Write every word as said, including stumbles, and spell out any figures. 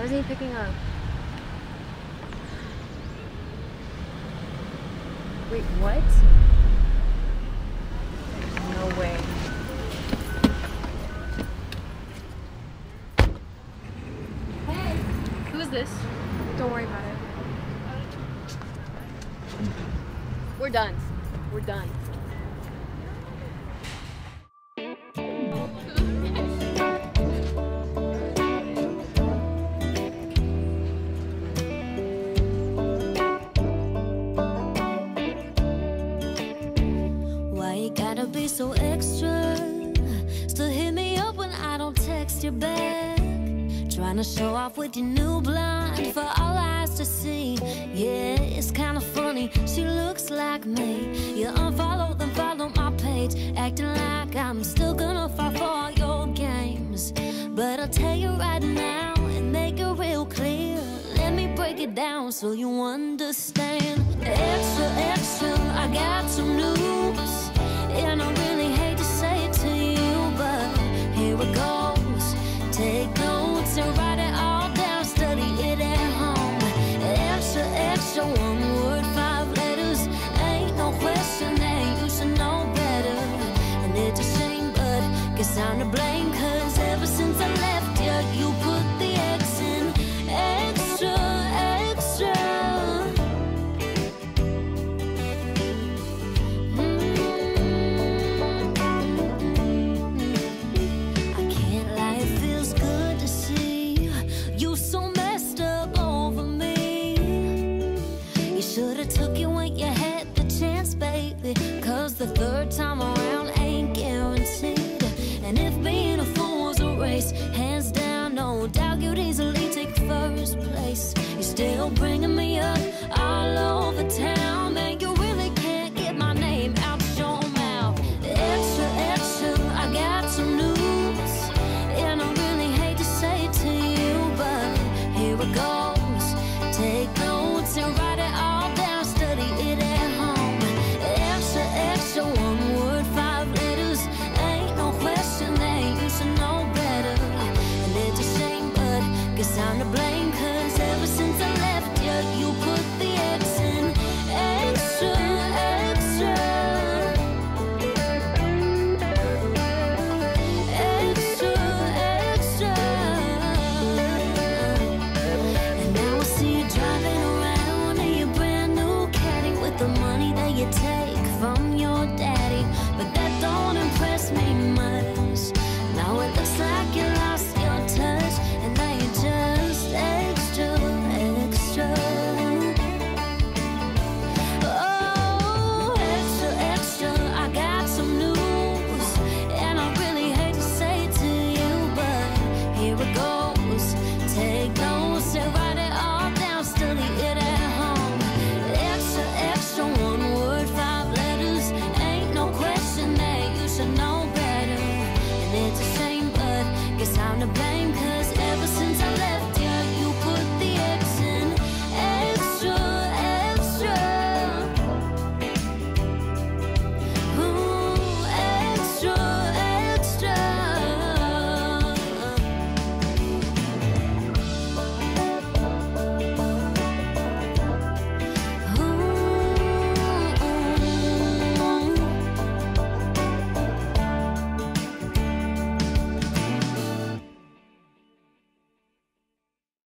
isn't he picking up? Wait, what? No way. Hey! Who is this? Don't worry about it. We're done. We're done. Gotta be so extra. Still hit me up when I don't text you back. Trying to show off with your new blonde for all eyes to see. Yeah, it's kinda funny, she looks like me. You unfollow, then follow my page, acting like I'm still gonna fall for all your games. But I'll tell you right now and make it real clear. Let me break it down so you understand. Extra, extra, I got some news. And I really hate to say it to you, but here it goes. Take notes and write it all down, study it at home. Extra, extra, one word, five letters. Ain't no question that you should know better. And it's a shame, but guess I'm to blame, cause ever since I left you, you put the X in. Extra, extra. Should've took you when you had the chance, baby. Cause the third time around